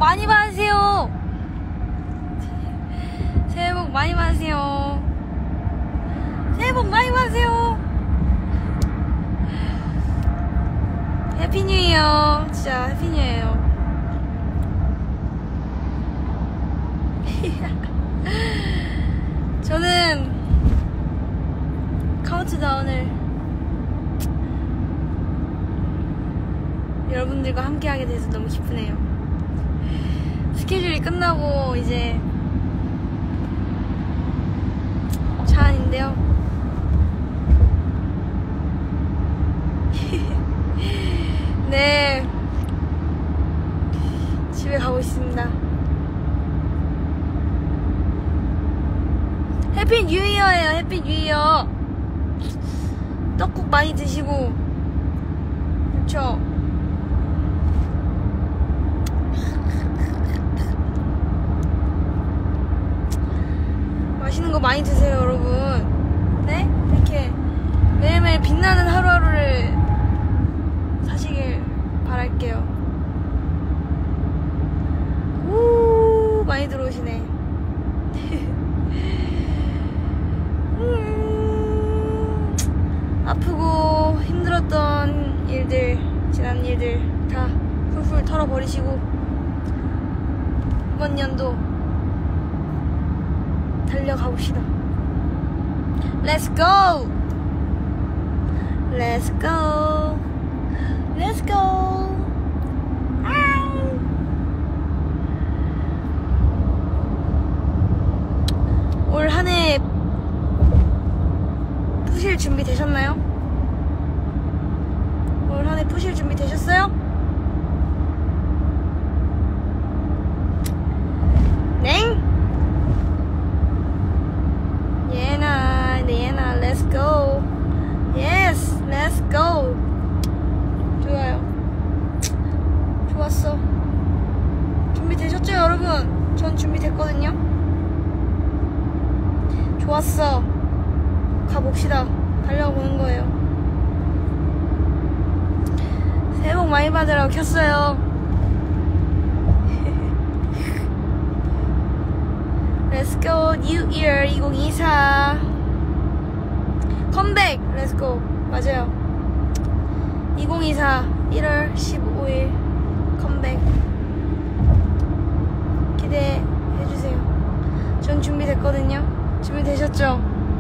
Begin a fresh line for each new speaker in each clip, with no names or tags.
많이 받으세요. 새해 복 많이 받으세요. 새해 복 많이 받으세요. 해피 뉴 이어. 진짜 해피 뉴 이어예요. 저는 카운트다운을 여러분들과 함께하게 돼서 너무 기쁘네요. 스케줄이 끝나고 이제 차 안인데요. 네, 집에 가고 있습니다. 해피 뉴 이어예요. 해피 뉴 이어. 떡국 많이 드시고, 그렇죠? 맛있는 거 많이 드세요, 여러분. 네? 이렇게 매일매일 빛나는 하루하루를 사시길 바랄게요. 우, 많이 들어오시네. 아프고 힘들었던 일들, 지난 일들 다 훌훌 털어버리시고 이번 연도 달려가봅시다. Let's go! Let's go! Let's go! 올 한 해 푸실 준비 되셨나요? 올 한 해 푸실 준비 되셨어요? 넹? 예나, let's go. Yes, let's go. 좋아요. 좋았어. 준비되셨죠, 여러분? 전 준비됐거든요. 좋았어. 가봅시다. 달려보는 거예요. 새해 복 많이 받으라고 켰어요. Let's go New Year 2024 컴백. Let's go. 맞아요. 2024 1월 15일 컴백 기대해주세요. 전 준비됐거든요. 준비되셨죠?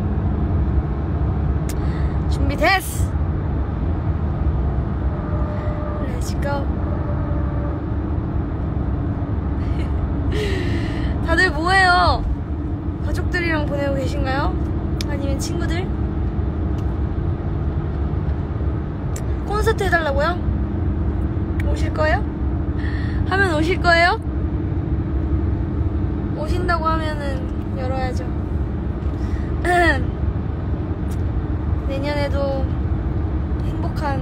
준비됐어. Let's go. 다들 뭐해요? 가족들이랑 보내고 계신가요? 아니면 친구들? 콘서트 해달라고요? 오실 거예요? 하면 오실 거예요? 오신다고 하면은 열어야죠. 내년에도 행복한,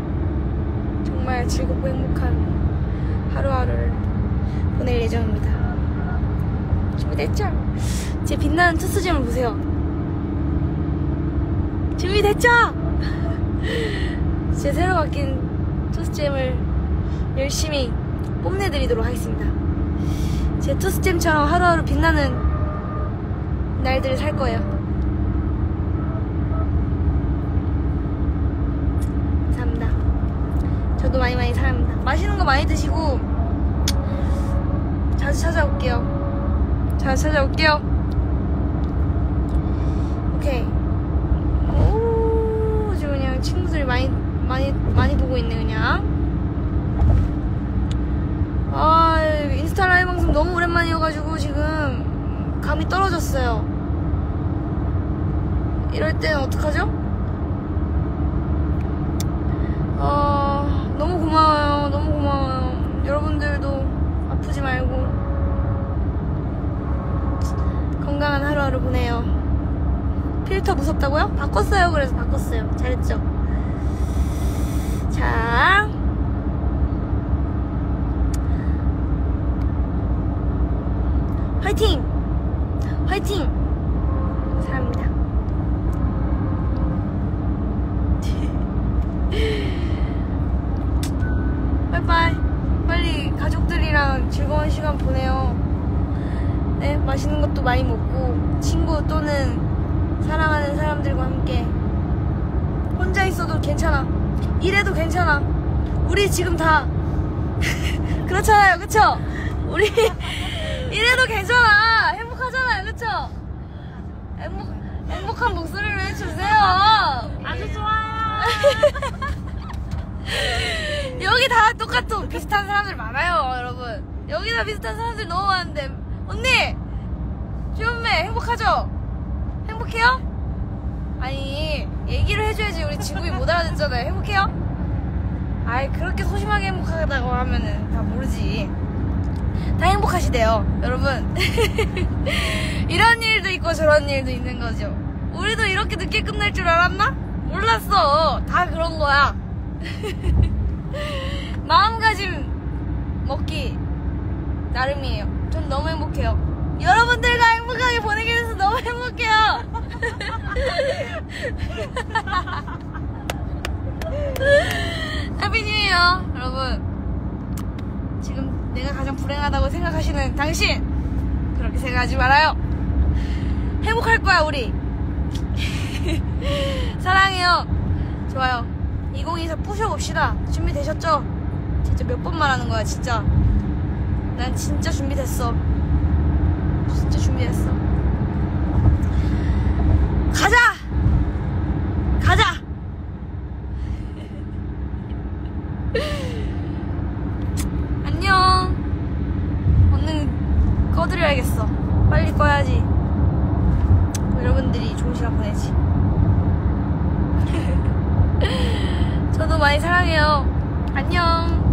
정말 즐겁고 행복한 하루하루를 보낼 예정입니다. 준비됐죠? 제 빛나는 투스잼을 보세요. 준비됐죠? 제 새로 바뀐 투스잼을 열심히 뽐내드리도록 하겠습니다. 제 투스잼처럼 하루하루 빛나는 날들을 살 거예요. 감사합니다. 저도 많이 사랑합니다. 맛있는 거 많이 드시고 자주 찾아올게요. 오케이. 오, 지금 그냥 친구들이 많이 보고 있네, 그냥. 아, 인스타 라이브 방송 너무 오랜만이어가지고 지금 감이 떨어졌어요. 이럴 때는 어떡하죠? 너무 고마워요. 여러분들도 아프지 말고 건강한 하루하루 보내요. 필터 무섭다고요? 바꿨어요. 그래서 바꿨어요. 잘했죠? 자, 화이팅! 사랑합니다. 빠이빠이. 빨리 가족들이랑 즐거운 시간 있고 친구 또는 사랑하는 사람들과 함께 혼자 있어도 괜찮아. 이래도 괜찮아. 우리 지금 다 그렇잖아요, 그쵸? 우리 이래도 괜찮아. 행복하잖아요, 그쵸? 행복한 목소리를 해주세요.
아주 좋아요.
여기 다 똑같고 비슷한 사람들 많아요, 여러분. 여기 다 비슷한 사람들 너무 많은데. 언니! 주연매 행복하죠? 행복해요? 아니, 얘기를 해줘야지. 우리 친구이 못 알아듣잖아요. 행복해요? 아이, 그렇게 소심하게 행복하다고 하면은 다 모르지. 다 행복하시대요, 여러분. 이런 일도 있고 저런 일도 있는 거죠. 우리도 이렇게 늦게 끝날 줄 알았나? 몰랐어. 다 그런 거야. 마음가짐 먹기 나름이에요. 전 너무 행복해요. 여러분들과 행복하게 보내게 돼서 너무 행복해요. 해피 뉴 이어. 여러분, 지금 내가 가장 불행하다고 생각하시는 당신, 그렇게 생각하지 말아요. 행복할 거야, 우리. 사랑해요. 좋아요. 2024 부셔봅시다. 준비되셨죠? 진짜 몇 번 말하는 거야, 진짜. 난 진짜 준비됐어. 진짜 준비됐어. 가자! 가자! 안녕. 얼른 꺼드려야겠어. 빨리 꺼야지. 여러분들이 좋은 시간 보내지. 저도 많이 사랑해요. 안녕.